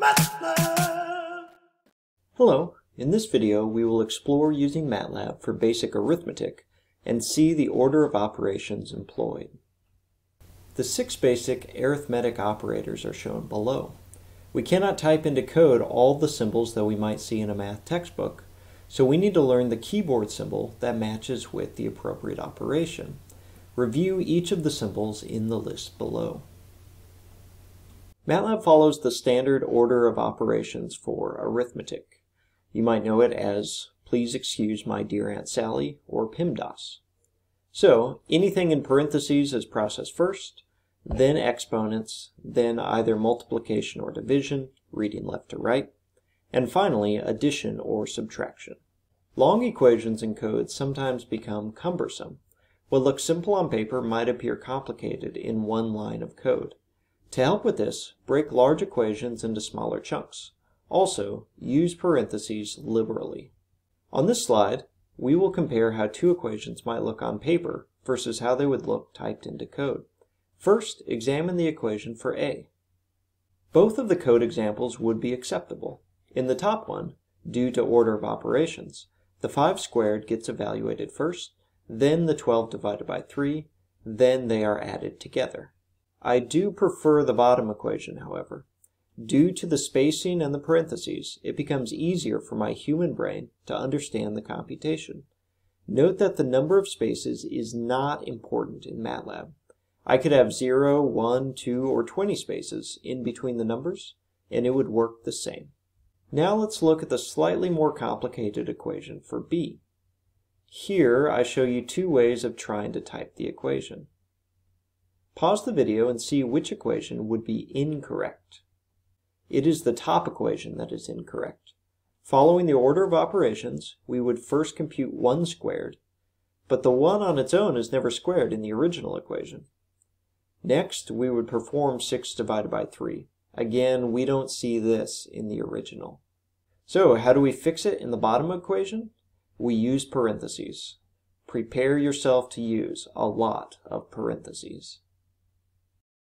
MATLAB! Hello, in this video we will explore using MATLAB for basic arithmetic and see the order of operations employed. The 6 basic arithmetic operators are shown below. We cannot type into code all the symbols that we might see in a math textbook, so we need to learn the keyboard symbol that matches with the appropriate operation. Review each of the symbols in the list below. MATLAB follows the standard order of operations for arithmetic. You might know it as Please Excuse My Dear Aunt Sally or PEMDAS. So anything in parentheses is processed first, then exponents, then either multiplication or division, reading left to right, and finally addition or subtraction. Long equations in code sometimes become cumbersome. What looks simple on paper might appear complicated in one line of code. To help with this, break large equations into smaller chunks. Also, use parentheses liberally. On this slide, we will compare how 2 equations might look on paper versus how they would look typed into code. First, examine the equation for A. Both of the code examples would be acceptable. In the top one, due to order of operations, the 5 squared gets evaluated first, then the 12 divided by 3, then they are added together. I do prefer the bottom equation, however. Due to the spacing and the parentheses, it becomes easier for my human brain to understand the computation. Note that the number of spaces is not important in MATLAB. I could have 0, 1, 2, or 20 spaces in between the numbers, and it would work the same. Now let's look at the slightly more complicated equation for B. Here I show you 2 ways of trying to type the equation. Pause the video and see which equation would be incorrect. It is the top equation that is incorrect. Following the order of operations, we would first compute 1 squared, but the 1 on its own is never squared in the original equation. Next, we would perform 6 divided by 3. Again, we don't see this in the original. So, how do we fix it in the bottom equation? We use parentheses. Prepare yourself to use a lot of parentheses.